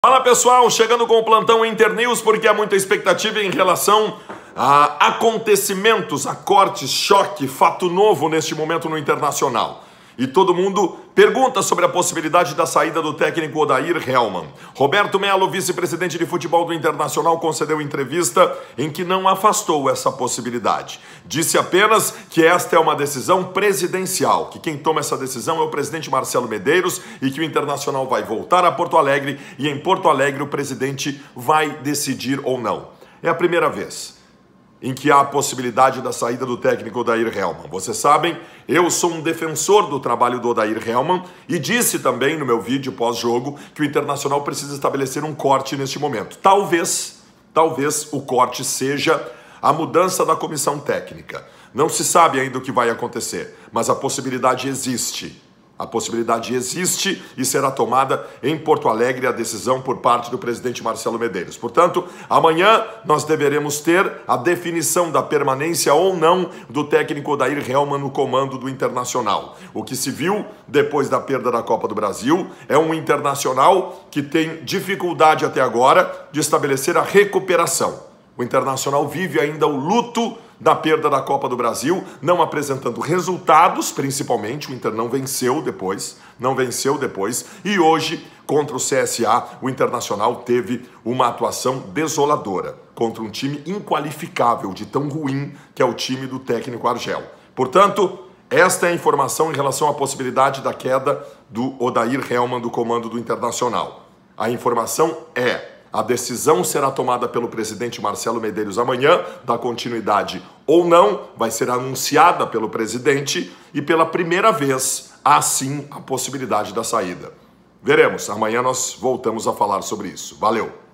Fala pessoal, chegando com o plantão Internews porque há muita expectativa em relação a acontecimentos, a cortes, choque, fato novo neste momento no Internacional. E todo mundo pergunta sobre a possibilidade da saída do técnico Odair Hellmann. Roberto Melo, vice-presidente de futebol do Internacional, concedeu entrevista em que não afastou essa possibilidade. Disse apenas que esta é uma decisão presidencial, que quem toma essa decisão é o presidente Marcelo Medeiros e que o Internacional vai voltar a Porto Alegre e em Porto Alegre o presidente vai decidir ou não. É a primeira vez em que há a possibilidade da saída do técnico Odair Hellmann. Vocês sabem, eu sou um defensor do trabalho do Odair Hellmann e disse também no meu vídeo pós-jogo que o Internacional precisa estabelecer um corte neste momento. Talvez o corte seja a mudança da comissão técnica. Não se sabe ainda o que vai acontecer, mas a possibilidade existe. A possibilidade existe e será tomada em Porto Alegre a decisão por parte do presidente Marcelo Medeiros. Portanto, amanhã nós deveremos ter a definição da permanência ou não do técnico Odair Hellmann no comando do Internacional. O que se viu depois da perda da Copa do Brasil é um Internacional que tem dificuldade até agora de estabelecer a recuperação. O Internacional vive ainda o luto da perda da Copa do Brasil, não apresentando resultados, principalmente, o Inter não venceu depois, e hoje, contra o CSA, o Internacional teve uma atuação desoladora, contra um time inqualificável, de tão ruim que é o time do técnico Argel. Portanto, esta é a informação em relação à possibilidade da queda do Odair Hellmann do comando do Internacional. A informação é: a decisão será tomada pelo presidente Marcelo Medeiros amanhã, da continuidade ou não, vai ser anunciada pelo presidente e pela primeira vez há sim a possibilidade da saída. Veremos, amanhã nós voltamos a falar sobre isso. Valeu!